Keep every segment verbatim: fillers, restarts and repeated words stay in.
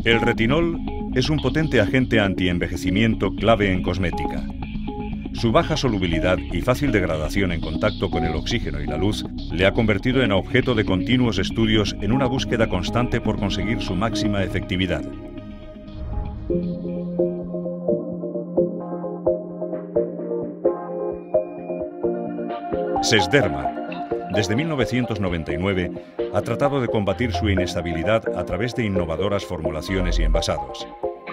El retinol es un potente agente antienvejecimiento clave en cosmética. Su baja solubilidad y fácil degradación en contacto con el oxígeno y la luz le ha convertido en objeto de continuos estudios en una búsqueda constante por conseguir su máxima efectividad. Sesderma, desde mil novecientos noventa y nueve, ha tratado de combatir su inestabilidad a través de innovadoras formulaciones y envasados.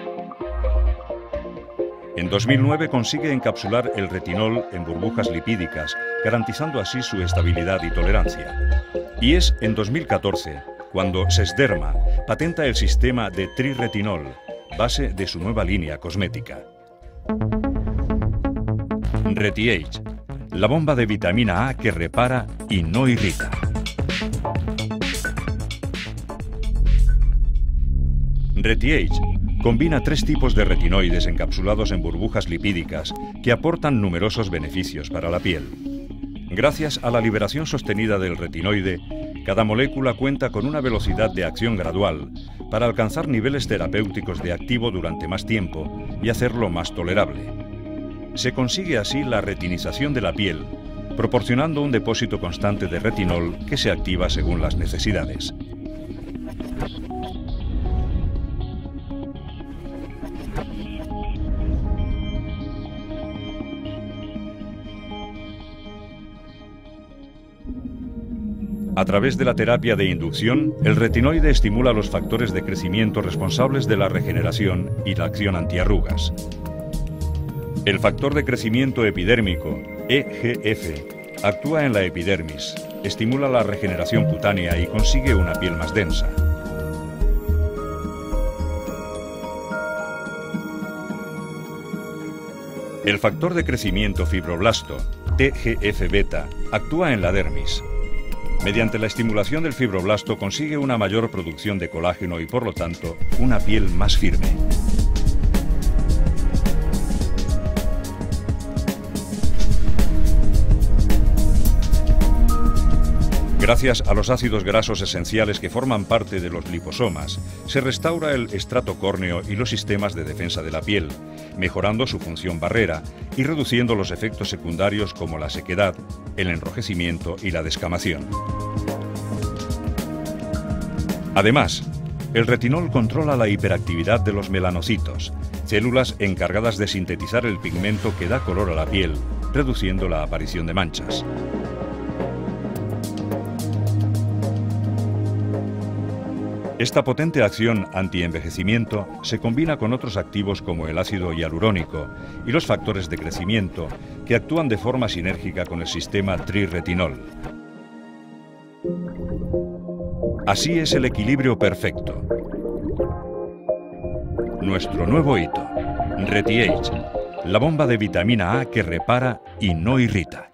En dos mil nueve consigue encapsular el retinol en burbujas lipídicas, garantizando así su estabilidad y tolerancia. Y es en dos mil catorce cuando Sesderma patenta el sistema de triretinol, base de su nueva línea cosmética. RetiAge, la bomba de vitamina A que repara y no irrita. RetiAge combina tres tipos de retinoides encapsulados en burbujas lipídicas que aportan numerosos beneficios para la piel. Gracias a la liberación sostenida del retinoide, cada molécula cuenta con una velocidad de acción gradual para alcanzar niveles terapéuticos de activo durante más tiempo y hacerlo más tolerable. Se consigue así la retinización de la piel, proporcionando un depósito constante de retinol que se activa según las necesidades. A través de la terapia de inducción, el retinoide estimula los factores de crecimiento responsables de la regeneración y la acción antiarrugas. El factor de crecimiento epidérmico, E G F, actúa en la epidermis, estimula la regeneración cutánea y consigue una piel más densa. El factor de crecimiento fibroblasto, T G F beta, actúa en la dermis. Mediante la estimulación del fibroblasto consigue una mayor producción de colágeno y, por lo tanto, una piel más firme. Gracias a los ácidos grasos esenciales que forman parte de los liposomas, se restaura el estrato córneo y los sistemas de defensa de la piel, mejorando su función barrera y reduciendo los efectos secundarios como la sequedad, el enrojecimiento y la descamación. Además, el retinol controla la hiperactividad de los melanocitos, células encargadas de sintetizar el pigmento que da color a la piel, reduciendo la aparición de manchas. Esta potente acción antienvejecimiento se combina con otros activos como el ácido hialurónico y los factores de crecimiento que actúan de forma sinérgica con el sistema triretinol. Así es el equilibrio perfecto. Nuestro nuevo hito, RetiAge, la bomba de vitamina A que repara y no irrita.